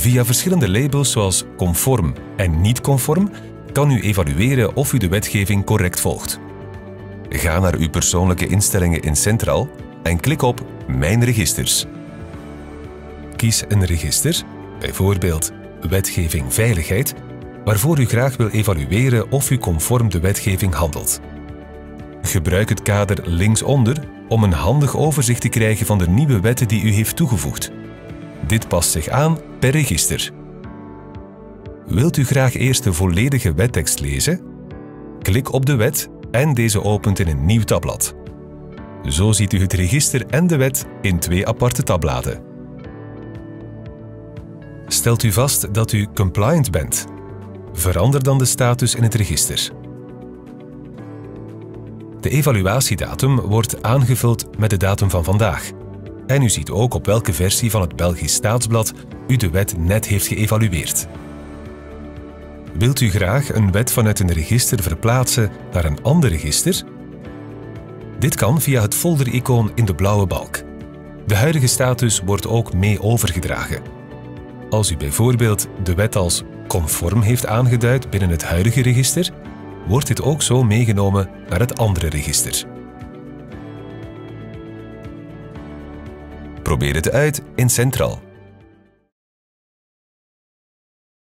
Via verschillende labels zoals conform en niet conform kan u evalueren of u de wetgeving correct volgt. Ga naar uw persoonlijke instellingen in Central en klik op Mijn registers. Kies een register, bijvoorbeeld Wetgeving Veiligheid, waarvoor u graag wil evalueren of u conform de wetgeving handelt. Gebruik het kader linksonder om een handig overzicht te krijgen van de nieuwe wetten die u heeft toegevoegd. Dit past zich aan per register. Wilt u graag eerst de volledige wettekst lezen? Klik op de wet en deze opent in een nieuw tabblad. Zo ziet u het register en de wet in 2 aparte tabbladen. Stelt u vast dat u compliant bent. Verander dan de status in het register. De evaluatiedatum wordt aangevuld met de datum van vandaag. En u ziet ook op welke versie van het Belgisch Staatsblad u de wet net heeft geëvalueerd. Wilt u graag een wet vanuit een register verplaatsen naar een ander register? Dit kan via het folder-icoon in de blauwe balk. De huidige status wordt ook mee overgedragen. Als u bijvoorbeeld de wet als conform heeft aangeduid binnen het huidige register, wordt dit ook zo meegenomen naar het andere register. Probeer het uit in Central.